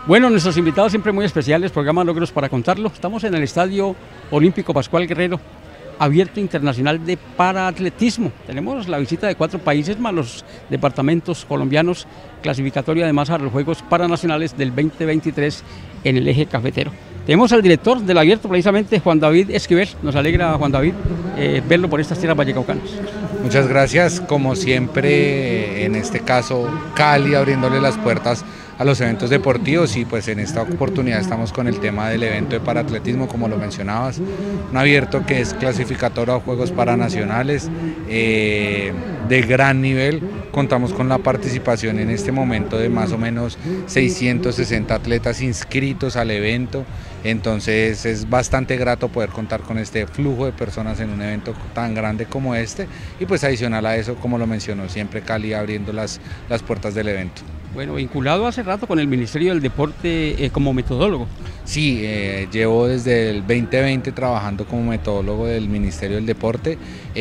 Bueno, nuestros invitados siempre muy especiales, programa Logros para contarlo. Estamos en el Estadio Olímpico Pascual Guerrero, abierto internacional de paraatletismo. Tenemos la visita de 4 países más los departamentos colombianos, clasificatorio además a los Juegos Paranacionales del 2023 en el eje cafetero. Tenemos al director del abierto, precisamente Juan David Esquivel. Nos alegra, Juan David, verlo por estas tierras vallecaucanas. Muchas gracias, como siempre, en este caso Cali abriéndole las puertas a los eventos deportivos, y pues en esta oportunidad estamos con el tema del evento de paraatletismo, como lo mencionabas, un abierto que es clasificatorio a Juegos Paranacionales de gran nivel. Contamos con la participación en este momento de más o menos 660 atletas inscritos al evento, entonces es bastante grato poder contar con este flujo de personas en un evento tan grande como este, y pues adicional a eso, como lo mencionó siempre Cali, abriendo las puertas del evento. Bueno, vinculado hace rato con el Ministerio del Deporte como metodólogo. Sí, llevo desde el 2020 trabajando como metodólogo del Ministerio del Deporte,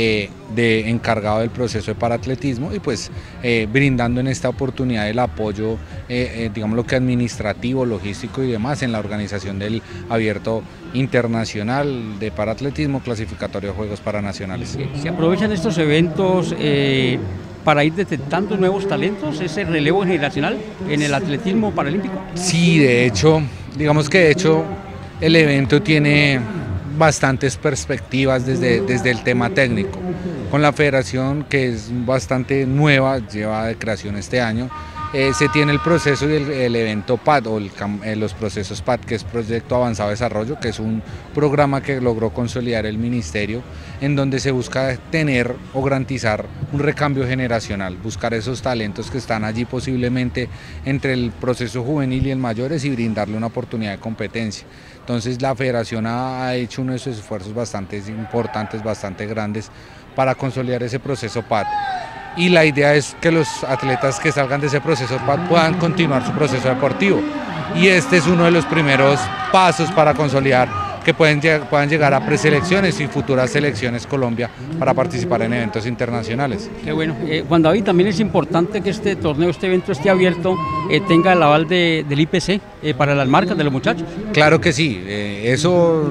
encargado del proceso de paraatletismo, y pues brindando en esta oportunidad el apoyo, digamos lo que administrativo, logístico y demás en la organización del abierto internacional de paraatletismo clasificatorio de Juegos Paranacionales. ¿Se aprovechan estos eventos para ir detectando nuevos talentos, ese relevo generacional en el atletismo paralímpico? Sí, de hecho, digamos que el evento tiene bastantes perspectivas desde el tema técnico. Con la federación, que es bastante nueva, lleva de creación este año, se tiene el proceso y el evento PAD, o los procesos PAD, que es Proyecto Avanzado de Desarrollo, que es un programa que logró consolidar el ministerio, en donde se busca tener o garantizar un recambio generacional, buscar esos talentos que están allí posiblemente entre el proceso juvenil y el mayores, y brindarle una oportunidad de competencia. Entonces la federación ha hecho uno de esos esfuerzos bastante importantes, bastante grandes, para consolidar ese proceso PAD. Y la idea es que los atletas que salgan de ese proceso puedan continuar su proceso deportivo, y este es uno de los primeros pasos para consolidar que puedan llegar a preselecciones y futuras selecciones Colombia para participar en eventos internacionales. Qué bueno. Juan David, también es importante que este torneo, este evento esté abierto, tenga el aval del IPC para las marcas de los muchachos. Claro que sí, eso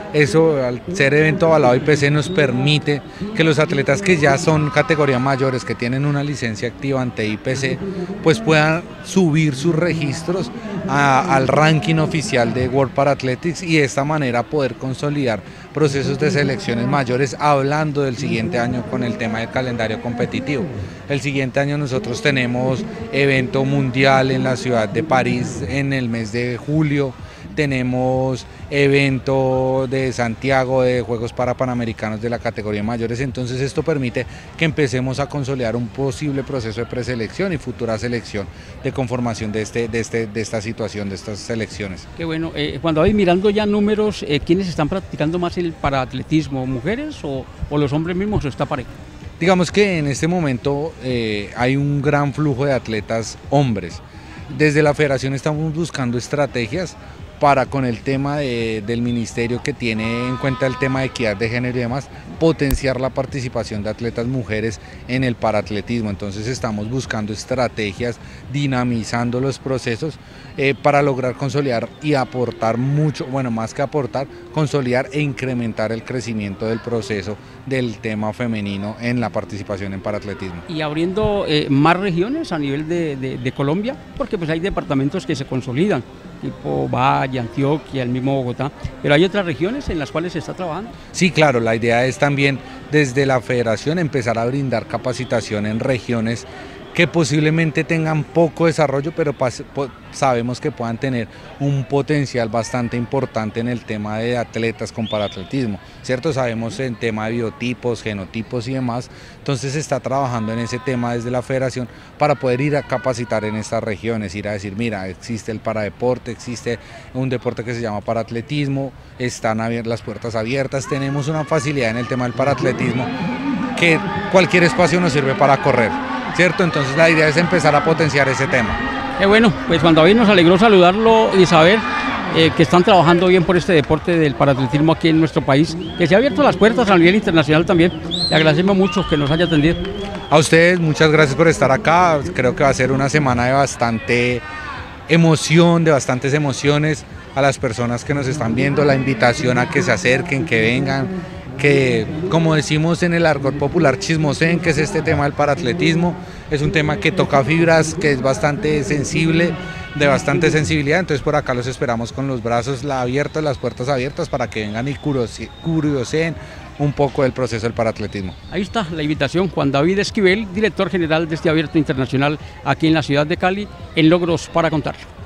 al ser evento avalado IPC nos permite que los atletas que ya son categoría mayores, que tienen una licencia activa ante IPC, pues puedan subir sus registros al ranking oficial de World Parathletics, y de esta manera poder consolidar procesos de selecciones mayores, hablando del siguiente año con el tema del calendario competitivo. El siguiente año nosotros tenemos evento mundial en la ciudad de París en el mes de julio, tenemos evento de Santiago de Juegos Panamericanos de la categoría mayores, entonces esto permite que empecemos a consolidar un posible proceso de preselección y futura selección de conformación de esta situación, de estas selecciones. Qué bueno. Cuando vais mirando ya números, ¿quiénes están practicando más el paraatletismo? ¿Mujeres o los hombres mismos, o está parejo? Digamos que en este momento hay un gran flujo de atletas hombres. Desde la federación estamos buscando estrategias para, con el tema del ministerio, que tiene en cuenta el tema de equidad de género y demás, potenciar la participación de atletas mujeres en el paraatletismo. Entonces estamos buscando estrategias, dinamizando los procesos para lograr consolidar y aportar mucho, bueno, más que aportar, consolidar e incrementar el crecimiento del proceso del tema femenino en la participación en paraatletismo. Y abriendo más regiones a nivel de Colombia, porque pues hay departamentos que se consolidan, tipo Valle, Antioquia, el mismo Bogotá, pero hay otras regiones en las cuales se está trabajando. Sí, claro, la idea es también desde la federación empezar a brindar capacitación en regiones que posiblemente tengan poco desarrollo, pero sabemos que puedan tener un potencial bastante importante en el tema de atletas con paraatletismo, ¿cierto? Sabemos en tema de biotipos, genotipos y demás, entonces se está trabajando en ese tema desde la federación para poder ir a capacitar en estas regiones, ir a decir, mira, existe el paradeporte, existe un deporte que se llama paraatletismo, están las puertas abiertas, tenemos una facilidad en el tema del paraatletismo que cualquier espacio nos sirve para correr, ¿cierto? Entonces la idea es empezar a potenciar ese tema. Bueno, pues Juan David, nos alegró saludarlo y saber que están trabajando bien por este deporte del paraatletismo aquí en nuestro país, que se ha abierto las puertas a nivel internacional también. Le agradecemos mucho que nos haya atendido. A ustedes, muchas gracias por estar acá. Creo que va a ser una semana de bastante emoción, de bastantes emociones. A las personas que nos están viendo, la invitación a que se acerquen, que vengan, que, como decimos en el argot popular, chismosen, que es este tema del paratletismo. Es un tema que toca fibras, que es bastante sensible, de bastante sensibilidad, entonces por acá los esperamos con los brazos abiertos, las puertas abiertas, para que vengan y curioseen un poco del proceso del paratletismo. Ahí está la invitación, Juan David Esquivel, director general de este Abierto Internacional aquí en la ciudad de Cali, en Logros para Contarlo.